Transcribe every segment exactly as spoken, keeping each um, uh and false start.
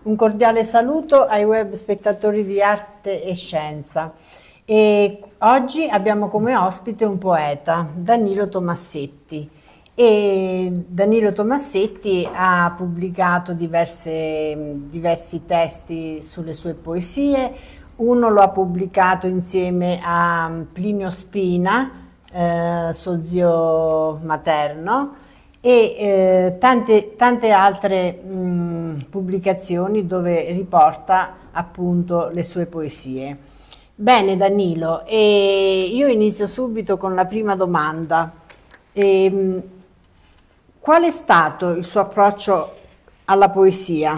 un cordiale saluto ai web spettatori di Arte e Scienza. E oggi abbiamo come ospite un poeta, Danilo Tomassetti. E Danilo Tomassetti ha pubblicato diverse, diversi testi sulle sue poesie. Uno lo ha pubblicato insieme a Plinio Spina, eh, suo zio materno, e eh, tante, tante altre mh, pubblicazioni dove riporta appunto le sue poesie. Bene Danilo, e io inizio subito con la prima domanda. E, mh, qual è stato il suo approccio alla poesia?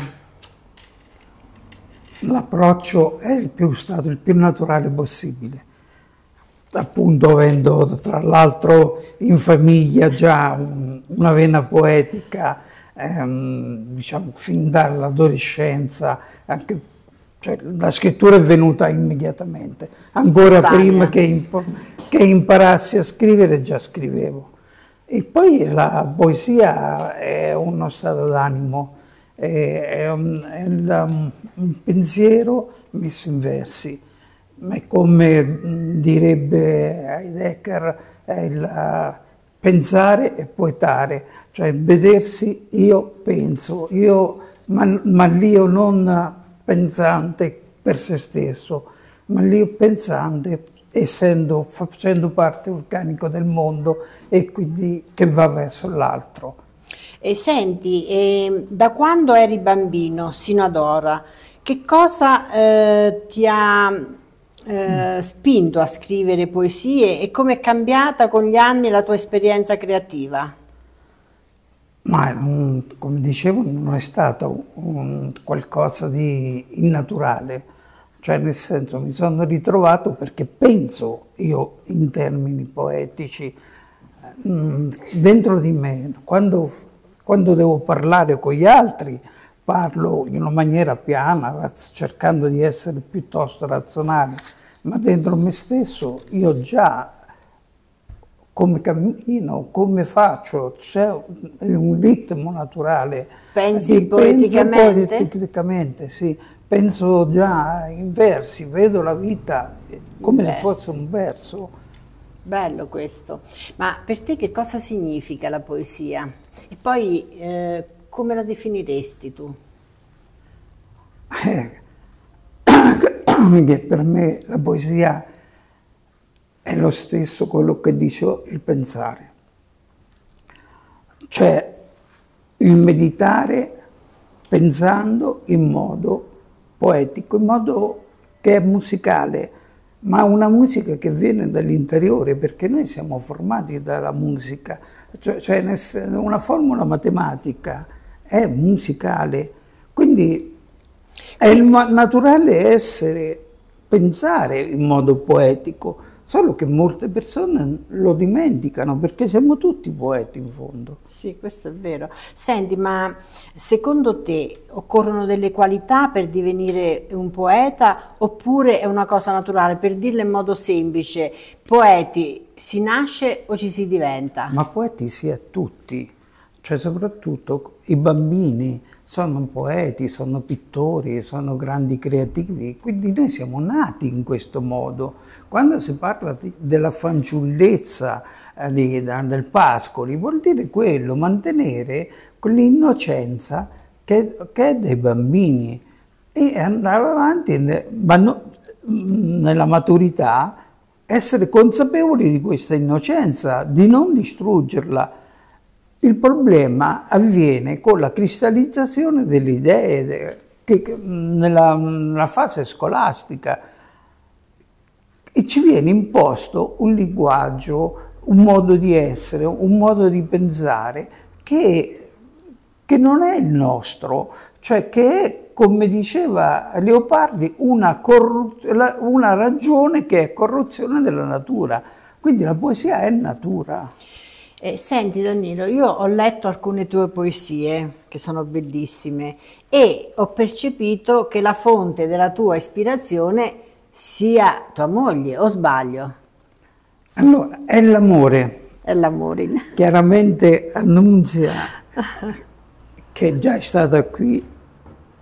L'approccio è il più, stato il più naturale possibile. Appunto, avendo tra l'altro in famiglia già un, una vena poetica, ehm, diciamo fin dall'adolescenza, anche, cioè, la scrittura è venuta immediatamente, ancora Spontanea. prima che, imp che imparassi a scrivere già scrivevo. E poi la poesia è uno stato d'animo, è, è, un, è un, un pensiero messo in versi. È come direbbe Heidegger, è il pensare e poetare, cioè vedersi io penso, io, ma, ma l'io non pensante per se stesso, ma l'io pensante essendo, facendo parte organico del mondo e quindi che va verso l'altro. E senti, eh, da quando eri bambino sino ad ora, che cosa eh, ti ha Eh, spinto a scrivere poesie e come è cambiata con gli anni la tua esperienza creativa? Ma come dicevo non è stato un qualcosa di innaturale, cioè nel senso mi sono ritrovato perché penso io in termini poetici dentro di me, quando, quando devo parlare con gli altri parlo in una maniera piana, cercando di essere piuttosto razionale, ma dentro me stesso io già, come cammino, come faccio, c'è un ritmo naturale. Pensi poeticamente? Penso poeticamente, sì. Penso già in versi, vedo la vita come se fosse un verso. Bello questo. Ma per te che cosa significa la poesia? E poi eh, come la definiresti tu? Eh, che per me la poesia è lo stesso quello che dice il pensare. Cioè il meditare pensando in modo poetico, in modo che è musicale, ma una musica che viene dall'interiore, perché noi siamo formati dalla musica, cioè, cioè una formula matematica è musicale, quindi è il naturale essere, pensare in modo poetico, solo che molte persone lo dimenticano, perché siamo tutti poeti in fondo. Sì, questo è vero. Senti, ma secondo te occorrono delle qualità per divenire un poeta oppure è una cosa naturale? Per dirlo in modo semplice, poeti si nasce o ci si diventa? Ma poeti si è tutti, cioè soprattutto i bambini sono poeti, sono pittori, sono grandi creativi, quindi noi siamo nati in questo modo. Quando si parla di, della fanciullezza eh, di, da, del Pascoli, vuol dire quello, mantenere quell'innocenza che, che è dei bambini e andare avanti ma no, nella maturità, essere consapevoli di questa innocenza, di non distruggerla. Il problema avviene con la cristallizzazione delle idee che, nella, nella fase scolastica e ci viene imposto un linguaggio, un modo di essere, un modo di pensare che, che non è il nostro, cioè che è, come diceva Leopardi, una, una ragione che è corruzione della natura. Quindi la poesia è natura. Eh, senti Danilo, io ho letto alcune tue poesie che sono bellissime e ho percepito che la fonte della tua ispirazione sia tua moglie, o sbaglio? Allora, è l'amore. È l'amore. Chiaramente Annunzia, che già è stata qui,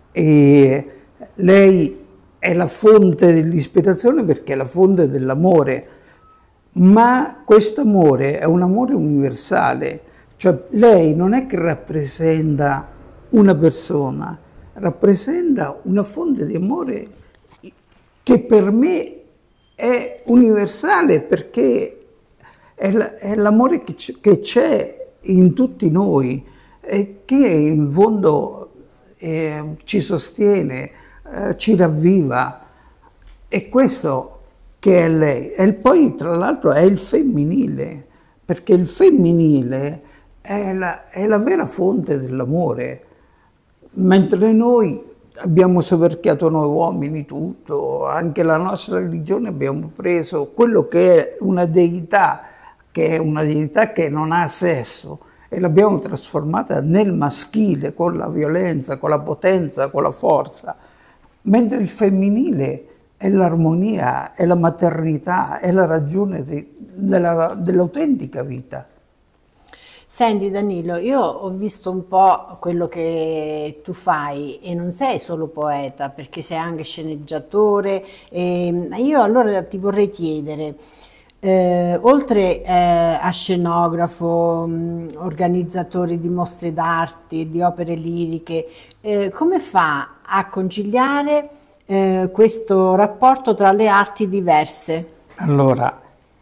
e lei è la fonte dell'ispirazione perché è la fonte dell'amore, ma questo amore è un amore universale, cioè lei non è che rappresenta una persona, rappresenta una fonte di amore che per me è universale perché è l'amore che c'è in tutti noi e che in fondo eh, ci sostiene, eh, ci ravviva. E questo che è lei. E poi tra l'altro è il femminile, perché il femminile è la, è la vera fonte dell'amore, mentre noi abbiamo soverchiato noi uomini tutto, anche la nostra religione abbiamo preso quello che è una deità, che è una deità che non ha sesso, e l'abbiamo trasformata nel maschile, con la violenza, con la potenza, con la forza, mentre il femminile è l'armonia, è la maternità, è la ragione dell'autentica vita. Senti Danilo, io ho visto un po' quello che tu fai e non sei solo poeta, perché sei anche sceneggiatore. E io allora ti vorrei chiedere, eh, oltre eh, a scenografo, mh, organizzatore di mostre d'arte e di opere liriche, eh, come fa a conciliare eh, questo rapporto tra le arti diverse? Allora,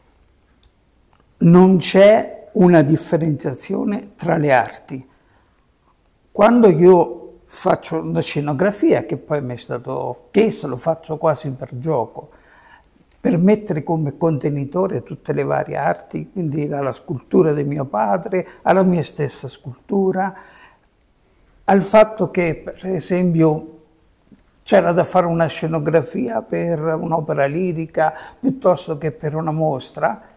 non c'è una differenziazione tra le arti. Quando io faccio una scenografia, che poi mi è stato chiesto, lo faccio quasi per gioco, per mettere come contenitore tutte le varie arti, quindi dalla scultura di mio padre alla mia stessa scultura, al fatto che per esempio c'era da fare una scenografia per un'opera lirica piuttosto che per una mostra,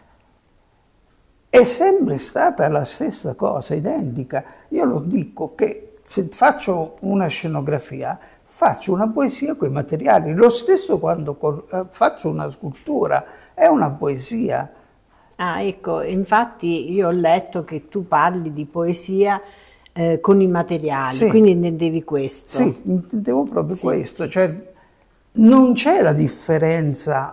è sempre stata la stessa cosa, identica. Io lo dico che se faccio una scenografia, faccio una poesia con i materiali. Lo stesso quando faccio una scultura, è una poesia. Ah, ecco, infatti io ho letto che tu parli di poesia eh, con i materiali, sì. Quindi intendevi questo. Sì, intendevo proprio sì, questo. Sì. Cioè, non c'è la differenza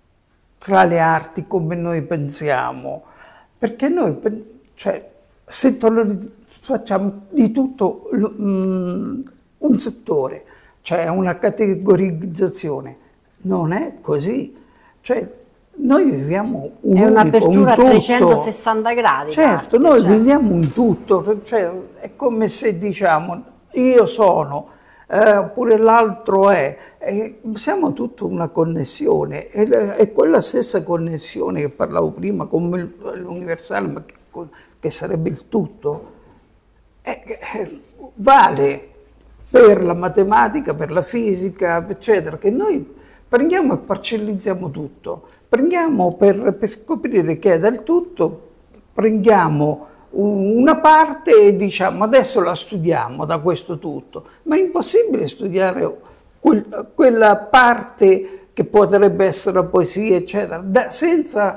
tra le arti come noi pensiamo. Perché noi, cioè, se facciamo di tutto um, un settore, cioè una categorizzazione, non è così. Cioè, noi viviamo un è un'apertura a trecentosessanta gradi. Certo, noi certo. viviamo un tutto, cioè, è come se diciamo io sono, eh, pure l'altro è, e siamo tutta una connessione, e, e quella stessa connessione che parlavo prima come l'universale, ma che, che sarebbe il tutto, è, è, vale per la matematica, per la fisica, eccetera, che noi prendiamo e parcellizziamo tutto, prendiamo per, per scoprire che è del tutto, prendiamo una parte e diciamo adesso la studiamo da questo tutto, ma è impossibile studiare quel, quella parte che potrebbe essere la poesia, eccetera, da, senza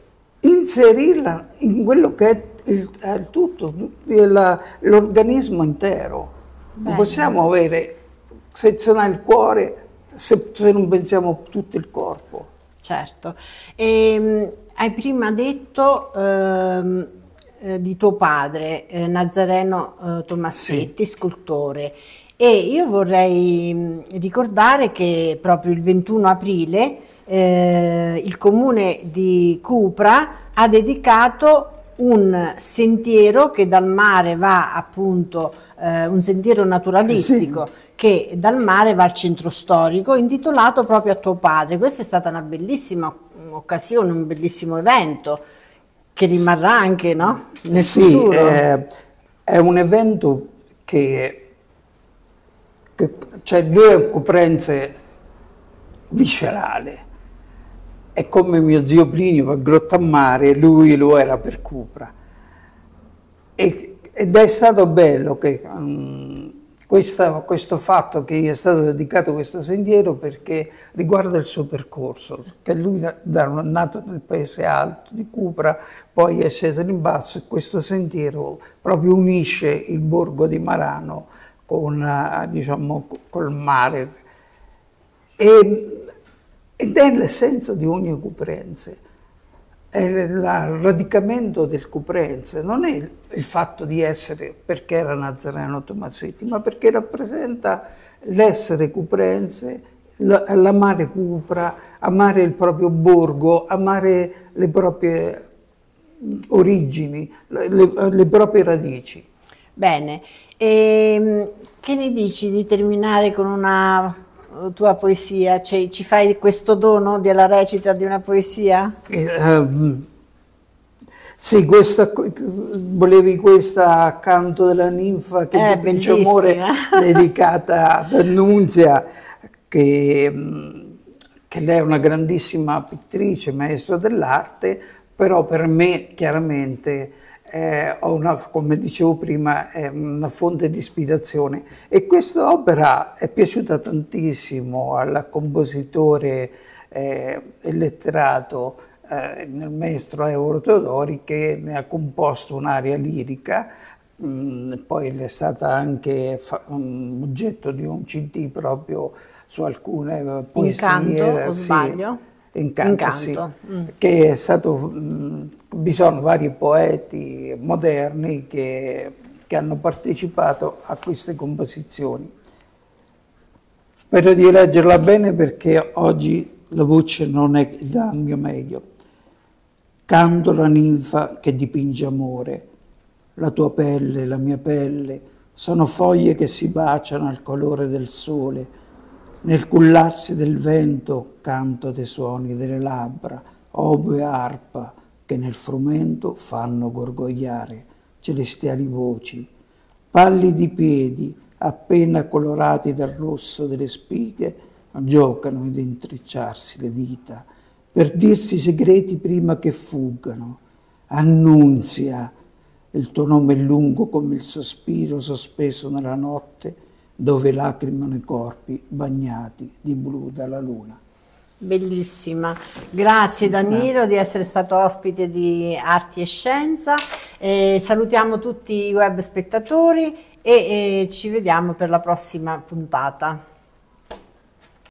inserirla in quello che è il, è il tutto, l'organismo intero. Bene. Non possiamo avere, sezionare il cuore se, se non pensiamo tutto il corpo. Certo. E, hai prima detto ehm, eh, di tuo padre, eh, Nazareno eh, Tomassetti, sì. Scultore. E io vorrei mh, ricordare che proprio il ventuno aprile eh, il comune di Cupra ha dedicato un sentiero che dal mare va appunto, eh, un sentiero naturalistico eh sì. che dal mare va al centro storico, intitolato proprio a tuo padre. Questa è stata una bellissima occasione, un bellissimo evento che rimarrà anche, no? Nel sì, futuro. Eh, è un evento che, che c'è due occorrenze viscerali. È come mio zio Plinio per Grottammare, lui lo era per Cupra. E, ed è stato bello che, um, questa, questo fatto che gli è stato dedicato questo sentiero perché riguarda il suo percorso, che lui è nato nel paese alto di Cupra, poi è sceso in basso e questo sentiero proprio unisce il borgo di Marano con, eh, diciamo, col mare. E, ed è l'essenza di ogni Cuprense. È il radicamento del Cuprense, non è il, il fatto di essere perché era Nazareno Tomasetti, ma perché rappresenta l'essere cuprense, l'amare Cupra, amare il proprio borgo, amare le proprie origini, le, le proprie radici. Bene, e che ne dici di terminare con una tua poesia? Cioè, ci fai questo dono della recita di una poesia? Eh, um, sì, questa, volevi questa Canto della ninfa che è dipinge amore, dedicata ad Annunzia, che, che lei è una grandissima pittrice, maestra dell'arte, però per me chiaramente eh, ho una, come dicevo prima, è una fonte di ispirazione, e questa opera è piaciuta tantissimo al compositore eh, e letterato eh, il maestro Euro Teodori, che ne ha composto un'aria lirica. Mm, poi è stata anche um, oggetto di un C D proprio su alcune poesie. Incanto, o sì, sbaglio? Incanto, Incanto. sì, Mm. che è stato, mh, vi sono vari poeti moderni che, che hanno partecipato a queste composizioni. Spero di leggerla bene perché oggi la voce non è il mio meglio. Canto la ninfa che dipinge amore, la tua pelle, la mia pelle, sono foglie che si baciano al colore del sole. Nel cullarsi del vento canto dei suoni delle labbra, oboe e arpa, che nel frumento fanno gorgogliare celestiali voci. Pallidi piedi, appena colorati dal rosso delle spighe, giocano ad intrecciarsi le dita, per dirsi segreti prima che fuggano. Annunzia, il tuo nome è lungo come il sospiro sospeso nella notte, dove lacrimano i corpi bagnati di blu dalla luna. Bellissima, grazie Danilo di essere stato ospite di Arti e Scienza, eh, salutiamo tutti i web spettatori e, e ci vediamo per la prossima puntata.